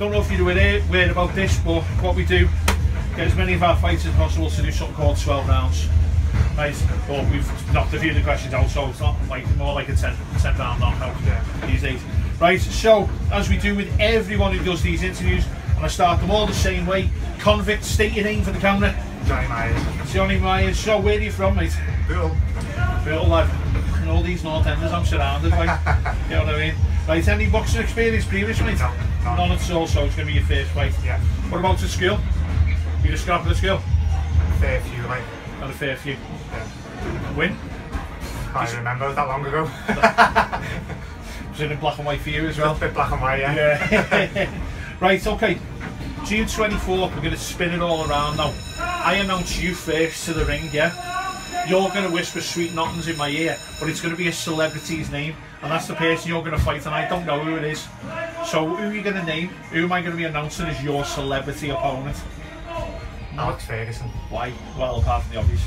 don't know if you're aware about this, but what we do, get as many of our fights as possible to do something called 12 rounds. Right, but we've knocked a few of the questions out, so it's not like more like a 10 round knockout these days. Right, so as we do with everyone who does these interviews, and I start them all the same way. Convict, state your name for the camera. Johnny Myers. Johnny Myers. So where are you from, mate? Cool. Cool, lad. And all these North Enders I'm surrounded by. You know what I mean? Right, any boxing experience previous, mate? No, none at all, so it's going to be your first fight. Yeah. What about the school? You just got the school? Fair few, like. Got a fair few. Yeah. Win? Can't even remember, it was that long ago. Was it in black and white for you as well? A bit black and white, yeah. Right, okay. June 24th, we're going to spin it all around now. I announce you first to the ring, yeah? You're going to whisper sweet nothings in my ear, but it's going to be a celebrity's name, and that's the person you're going to fight, and I don't know who it is. So who are you going to name? Who am I going to be announcing as your celebrity opponent? Alex Ferguson. Why? Well, apart from the obvious.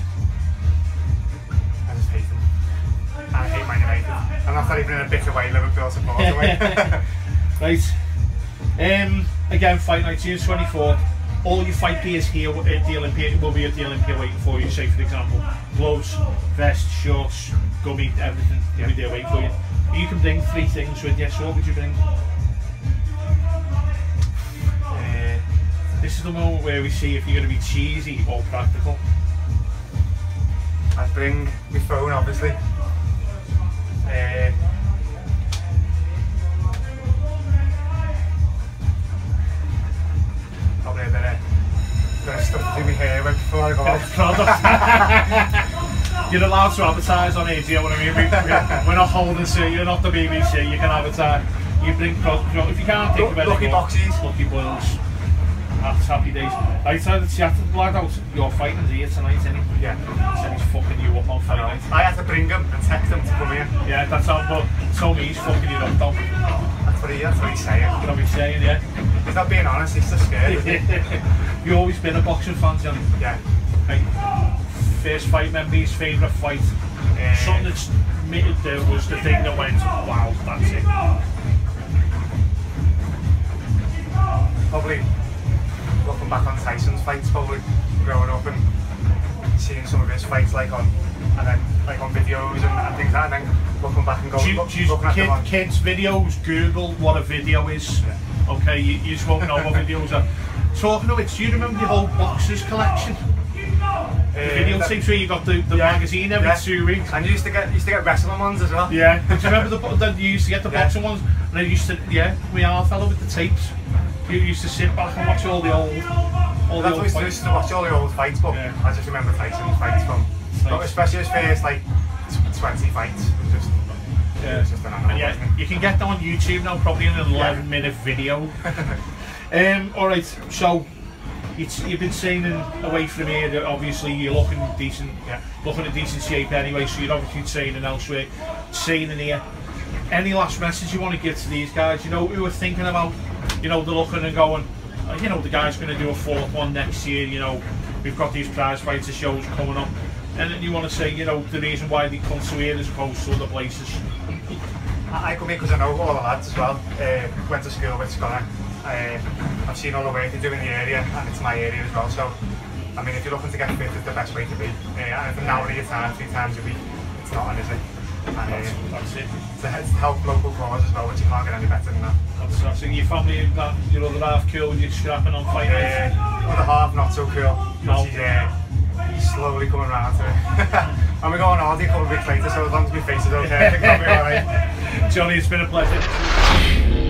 I just hate him. I hate Man United. I'm not even in a bitter way, Liverpool supporter way. Right. Again, fight night, June 24th. All your fight gears here at the Olympia will be at the Olympia waiting for you. Say, for example, gloves, vest, shorts, gummy, everything will be there waiting for you. You can bring 3 things with you. So what would you bring? This is the moment where we see if you're going to be cheesy or practical. I'd bring my phone, obviously. Probably a bit of stuff to do my hair with before I go off. You're allowed to advertise on here, do you know what I mean? We're not holding to, you're not the BBC, you can advertise. You bring products, if you can't think of anything. Lucky boxes. Lucky boils. That's happy days. I tried to chat to the lad out, you're fighting here tonight, isn't he? Yeah. He said he's fucking you up on Friday night. I had to bring him and text him to come here. Yeah, that's how, but told me he's fucking you up though. That's what he's saying. That's what he's saying, yeah. He's not being honest, he's just scared, isn't he? You've always been a boxing fan, Johnny? Yeah. Right. First fight memories, favourite fight? Something that's there was the thing that went, wow, that's it. Probably looking back on Tyson's fights, probably growing up and seeing some of his fights like on videos and things like that, and then looking back and going, looking at them on kids videos, Google what a video is. Yeah. Okay, you just won't know what videos are. Talking of it, do you remember the whole boxers collection? The videotapes where you got the magazine every 2 weeks. And you used to get wrestling ones as well. Yeah. Do you remember that you used to get the boxing ones? And I used to, we all fell with the tapes. You used to sit back and watch all the old fights. I used to watch all the old fights, but I just remember Tyson's fights from, especially his first like 20 fights. It's just an animal. And you can get that on YouTube now, probably in an 11-minute video. Alright, so you've been training away from here, obviously you're looking decent, looking in decent shape anyway, so you're obviously training elsewhere, training here. Any last message you want to give to these guys, who are thinking about, they're looking and going, the guy's going to do a 4th one next year, we've got these prize fighter shows coming up, and then you want to say, the reason why they come to here as opposed to other places. I come here because I know all the lads as well, went to school with Scott. I've seen all the work they do in the area, and it's my area as well, so I mean, if you're looking to get fit, it's the best way to be. And if an hour of your time, 3 times a week, it's not, is it? And that's it. To help local cause as well, which you can't get any better than that. That's it. Your family, your other half cool, you're scrapping on fight night? Other half not so cool, but he's slowly coming around to it. And we're going on a couple of weeks later, so as long as my face is okay, I think I'll be alright. Johnny, it's been a pleasure.